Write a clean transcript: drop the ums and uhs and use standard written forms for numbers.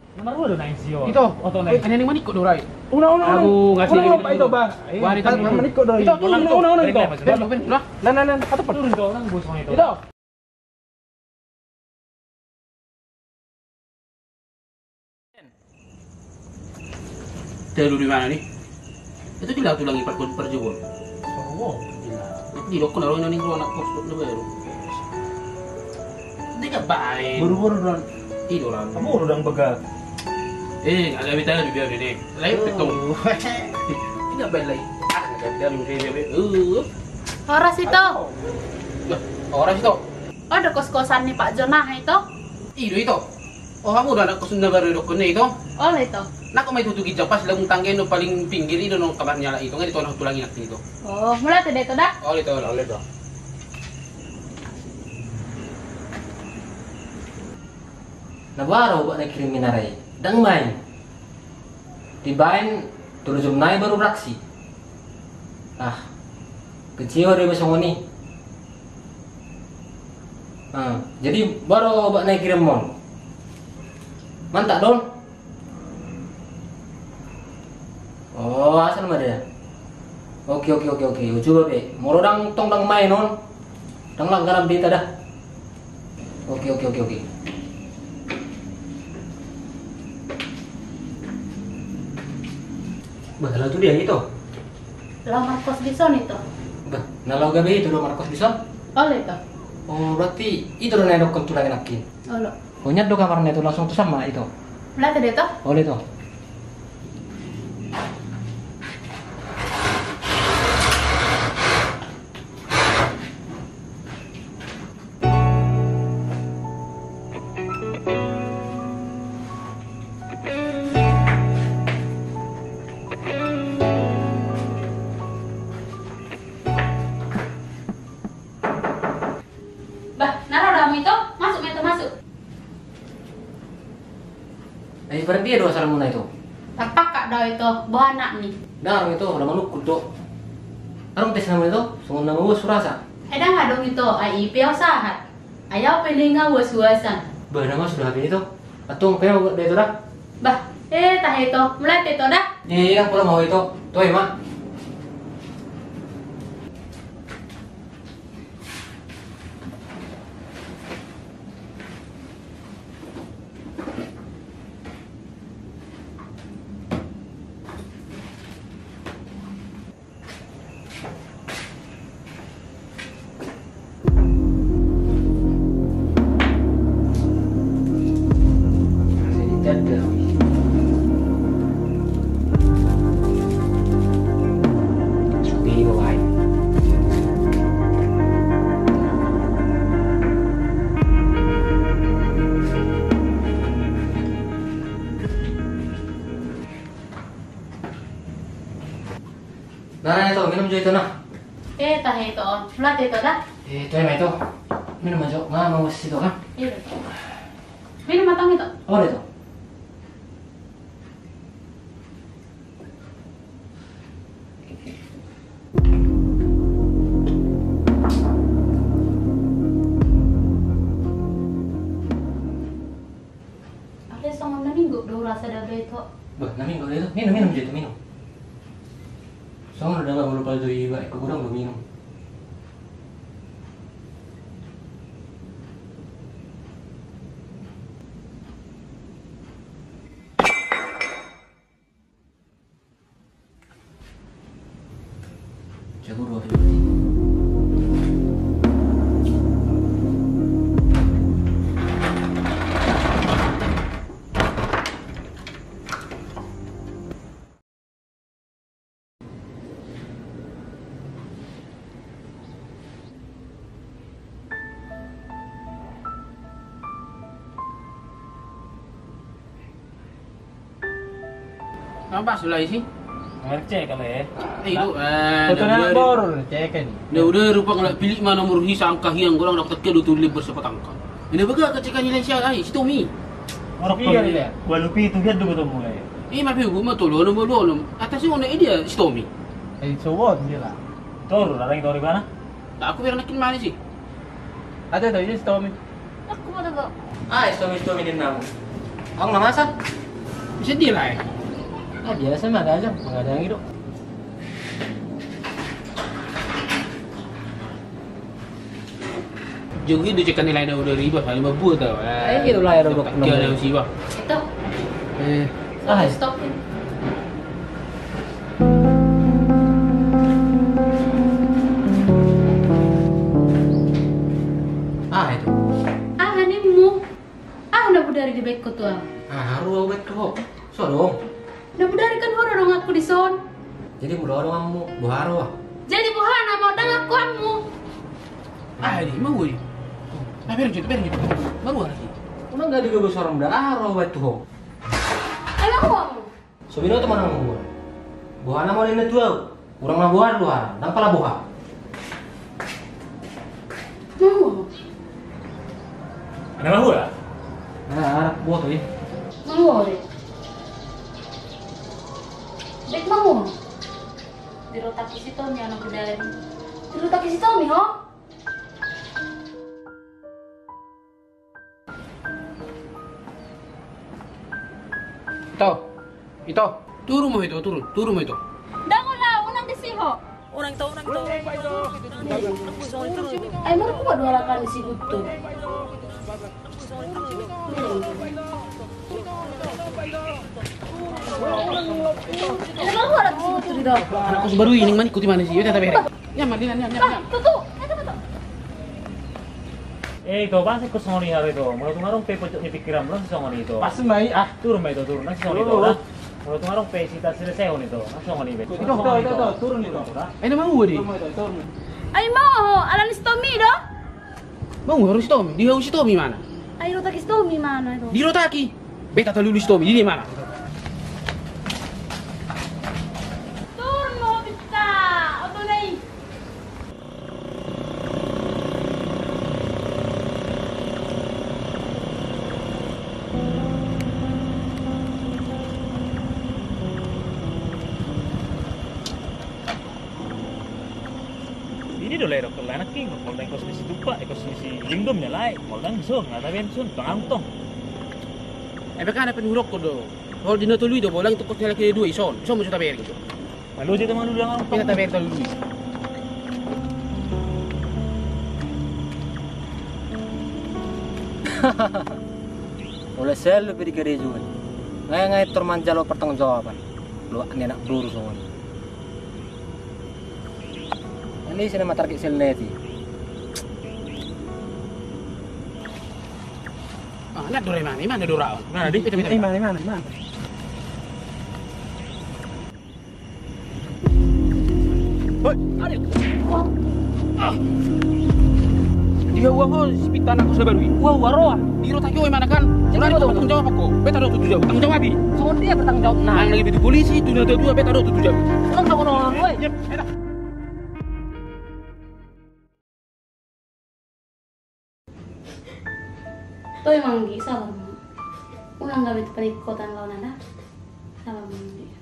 Nomor dua naik sio. Ito. Oto naik. Ano yung maniko do ray? Una. Aku ngasih Una lagi pa ito ba? Wari tayo. Maniko do. Ito, Una ito. Lan. Ato pa. Turun to nang bus mo ito. Ito. Tayo di mana nih? Itu gila tuh lagi perjuangan. Oh, gila. Di dok na rin ning anak ko na bayro. Hindi ka bae. Buru-buru doon. Ito lang. Kamu urang baga. Agak tayo di biar ini. Lain itu. Hindi ba lay? Agak tayo di biar. Horas itu. Orang itu. Oh, ada kos-kosan nih Pak Jonah itu. Itu. Oh, kamu udah anak kos na baru dok na itu. Oh, itu. Nak may tutugi dyan pas lang tanggen no paling pinggir ito no kabar nyala itu nga dito na tulangin natin ito. Oh, mulai tuh deh itu dah. Oh, ito. Nabaro ba na kriminaray? Dang main. Tibain turujum nai baru raksi. Ah. Kecil dari besongoni. Jadi baru ba na kirim mon. Mantap don. Oh, asal mana dia? Oke. Coba be. Moro dang tong dang main non. Dang lang ganap dita dah. Oke. Bah, lalu tuh dia itu. Lah Marcos Bison itu. Bah, nalau gabe itu do Marcos bisa? Oh, itu. Oh, berarti itu do nedok kentulang nakin. Oh, lo. Oh, nyat do kamarnya itu langsung tuh sama itu. Mulai tuh deh itu. Oh, itu. Bah, naruh dalam itu. Masuk. Berarti ya dua salamuna itu. Tapak kak dah itu. Bawa anak nih. Darang itu udah manuk kudo. Arang tes nama itu, sungun nama bos surasa. Edang hadong itu. Ai piau sahat. Ayaw pelinga was-wasan. Bah, nama sudah habis itu. Atung peo dari itu dah. Bah, tah itu. Mulai tuh itu dah. Iya, pulang mau itu. Tuh ya, Mak. Nah, itu minum juga itu nah. Tah itu. Mulai tuh itu dah. Itu ya itu. Minum aja, nggak mau situ kan? Iya. Minum matang itu. Oh itu. Ada setengah minggu do rasa dah itu. Bah, nami nggak itu. Minum aja itu minum. Soalnya udah nggak lupa dari baik, aku udah minum. Jago dua kali. Apa sulai sih? Ngercek kali ya. Itu Foto anak baru cekin. udah rupa nggak pilih mana nomor angka yang kurang dapat ke tuh lebih bersepat angka. Ini baga kecekan nilai siapa si Tommy. Orang pikir dia. Gua lupi itu dia dulu mulai. Mah gue mau tolong nomor dua atasnya mana dia si Tommy. So what dia lah. Tor, ada yang tor di mana? Aku biar nakin mana sih? Ada tuh ini Tommy. Aku mau tahu. Ah, istomi din namu. Ang namasan. Bisa dia lah. Ah biasa mah ada aja, nggak ada yang hidup. Jauh itu cekan nilai dah udah ribu, paling babu tau. Gitu lah ya duduk. Kira dah usia. Ito. Ah. Stop. Ah itu. Ah, hanimu. Ah, udah budari di back ko to ah. Ah haru awet kok. So dong. Udah budari kan horo dong aku di son. Jadi mudah orang kamu buharo ah. Jadi buhana mau dang aku kamu. Ah, ini mau gue. Ah, biar gitu. Baru lagi. Emang nggak digabung orang mudah awet tuh. Ay, ako kamu. Sobino tuh mana mau buah? Buahana mau ini tuh. Kurang mah buah luar, nang pala buah. Mau. Ano ba hula? Nah, buah tuh ya. Mau deh. Dek mau. Dirotaki si Tommy anak budari. Dirotaki si Tommy, ho? Ito. Turun mo ito. Dango lah, unang disiho. Orang ito. Ay, mana ko ba dua kali si Gusto? Ano ba wala si Gusto dito? Anak ko baru ini man ikuti mana sih? Yo tata bere. Nyam. Tutu, ito ba to? Eh, ikaw ba ko sa ngoni hari ito? Mga tumarong pe pojok ni pikiran mo sa ngoni ito. Pas mai ah. Turun ba ito? Turun na sa ngoni ito. Mga tumarong pe sita sila sa ngoni ito. Sa ngoni ba? Ito, turun ito. Ay na mau di. Turun. Ay, mau, alam si Tommy do? Mau harus Tommy. Di harus Tommy mana? Ay, rotaki si Tommy mana ito? Di Rotaki. Beta tahu lulus Tommy di mana? Turun mo, pita! Oto na eh! Ini dole ro kala anak king, kalau dang kos misi tupa, kos misi lingdom nya lai, kalau dang so, ngata ben sun, pangantong. Eh beka na penurok ko do. Kalau di natului do bolang itu kosnya lagi dua ison. Ison mo sa taber gitu. Malu dito man ulang ang Pina taber talu. Oleh saya lebih dikira juga. Ngai termanja lo pertanggungjawaban. Lo anak peluru semua. Ini sini matar kisel neti. Ah, nak dore mana dora? Mana di? Mana? Hoi, ada. Dia wah sipitan aku sudah baru. Wah, waroa. Di Rotaki oi mana kan? Sudah Jadi, itu tanggung jawab aku. Beta do tutu jawab. Tanggung jawab. Soal dia bertanggung jawab. Nah, yang lagi di polisi itu ada dua beta do tutu jawab. Orang tahu orang gue. Yep, enak. Toy manggi, salam. Unang gabi itu panikotan lawan anda. Salam manggi.